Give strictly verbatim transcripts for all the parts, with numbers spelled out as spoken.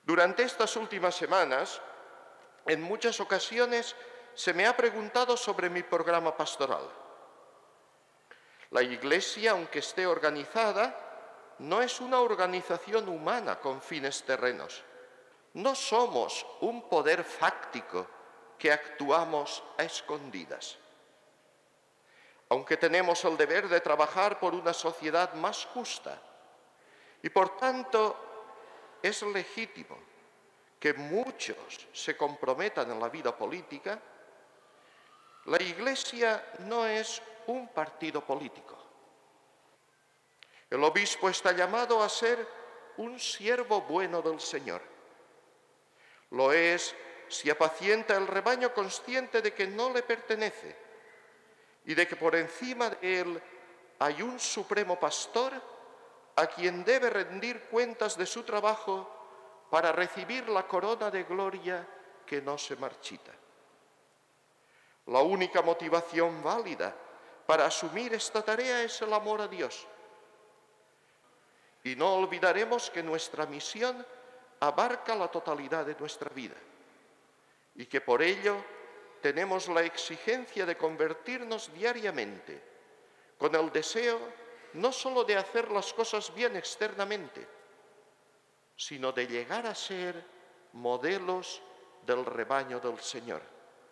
Durante estas últimas semanas, en muchas ocasiones se me ha preguntado sobre mi programa pastoral. La Iglesia, aunque esté organizada, no es una organización humana con fines terrenos. No somos un poder fáctico que actuamos a escondidas. Aunque tenemos el deber de trabajar por una sociedad más justa y por tanto es legítimo que muchos se comprometan en la vida política, la Iglesia no es un partido político. El obispo está llamado a ser un siervo bueno del Señor. Lo es si apacienta el rebaño consciente de que no le pertenece y de que por encima de él hay un supremo pastor a quien debe rendir cuentas de su trabajo para recibir la corona de gloria que no se marchita. La única motivación válida para asumir esta tarea es el amor a Dios. Y no olvidaremos que nuestra misión abarca la totalidad de nuestra vida y que por ello tenemos la exigencia de convertirnos diariamente con el deseo no solo de hacer las cosas bien externamente, sino de llegar a ser modelos del rebaño del Señor.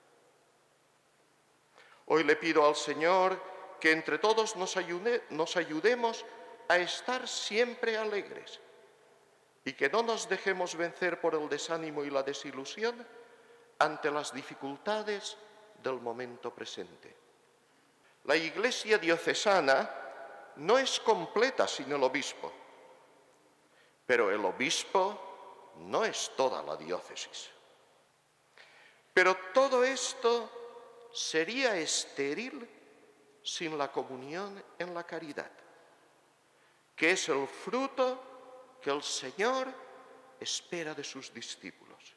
Hoy le pido al Señor que entre todos nos, ayude, nos ayudemos a estar siempre alegres y que no nos dejemos vencer por el desánimo y la desilusión ante las dificultades del momento presente. La Iglesia diocesana no es completa sin el obispo, pero el obispo no es toda la diócesis. Pero todo esto sería estéril sin la comunión en la caridad, que es el fruto que el Señor espera de sus discípulos.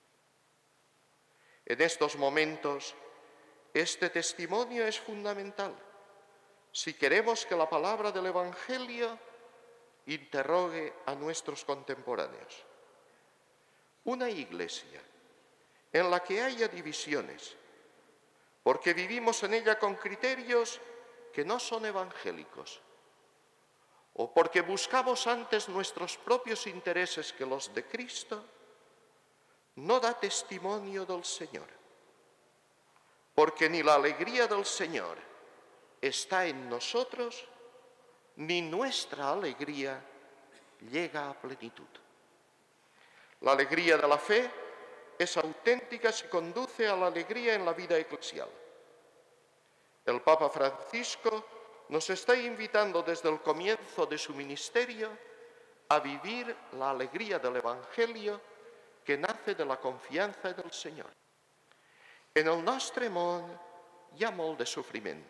En estos momentos, este testimonio es fundamental si queremos que la palabra del Evangelio interrogue a nuestros contemporáneos. Una iglesia en la que haya divisiones, porque vivimos en ella con criterios que no son evangélicos, o porque buscamos antes nuestros propios intereses que los de Cristo, no da testimonio del Señor, porque ni la alegría del Señor está en nosotros, ni nuestra alegría llega a plenitud. La alegría de la fe es auténtica si conduce a la alegría en la vida eclesial. El Papa Francisco nos está invitando desde el comienzo de su ministerio a vivir la alegría del Evangelio que nace de la confianza en el Senyor. En el nostre món hi ha molt de sofriment.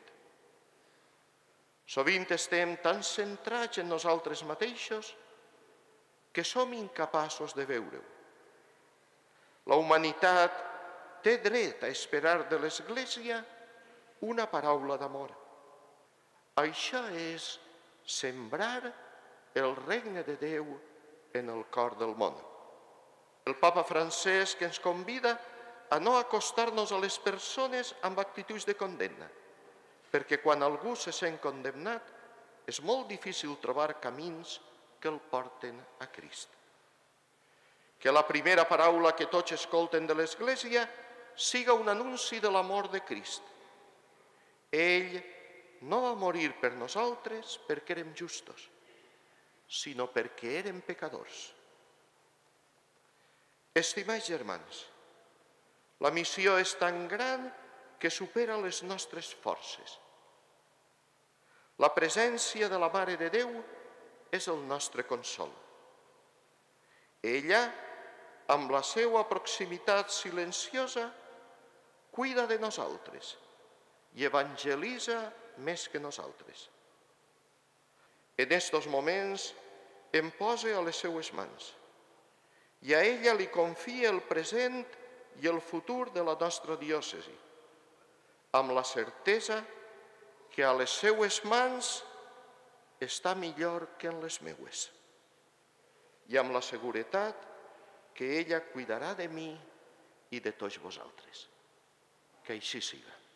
Sovint estem tan centrats en nosaltres mateixos que som incapaços de veure-ho. La humanitat té dret a esperar de l'Església una paraula d'amor. Això és sembrar el regne de Déu en el cor del món. El Papa Francesc ens convida a no acostar-nos a les persones amb actituds de condemna, perquè quan algú se sent condemnat és molt difícil trobar camins que el porten a Crist. Que la primera paraula que tots escolten de l'Església siga un anunci de l'amor de Crist. Ell no va morir per nosaltres perquè érem justos, sinó perquè érem pecadors. Estimats germans, la missió és tan gran que supera les nostres forces. La presència de la Mare de Déu és el nostre consol. Ella, amb la seva proximitat silenciosa, cuida de nosaltres i evangelitza més que nosaltres. En estos moments em posa a les seues mans i a ella li confia el present i el futur de la nostra diòcesi, amb la certesa que a les seues mans està millor que en les meues i amb la seguretat que ella cuidarà de mi i de tots vosaltres. Que així siga.